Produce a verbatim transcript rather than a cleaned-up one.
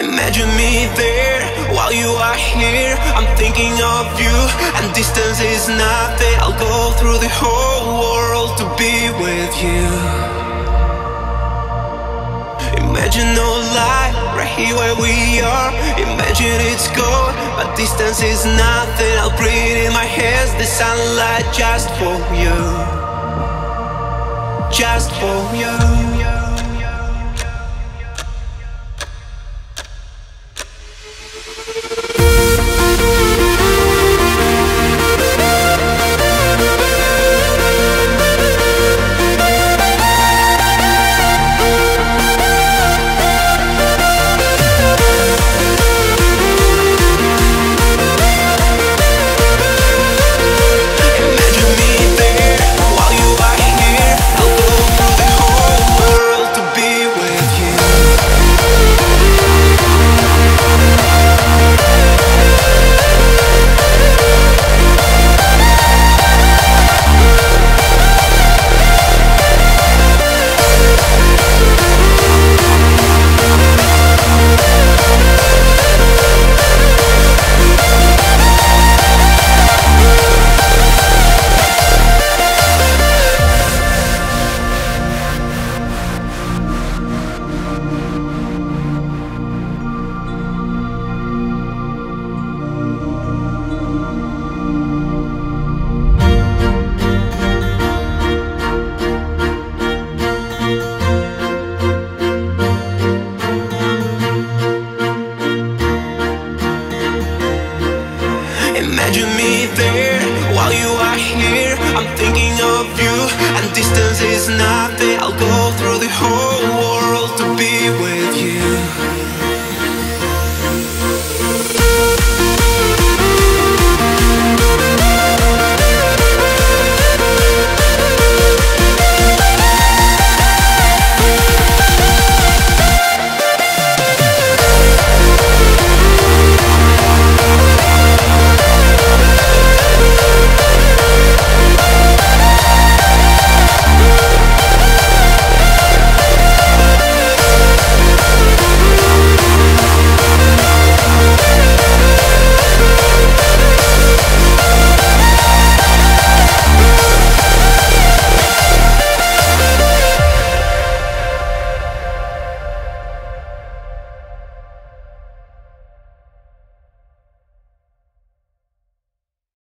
Imagine me there while you are here. I'm thinking of you, and distance is nothing. I'll go through the whole world to be with you. Imagine no light right here where we are. Imagine it's gone, but distance is nothing. I'll breathe in my hands the sunlight just for you, just for you. Imagine me there while you are here. I'm thinking of you, and distance is nothing. I'll go through the whole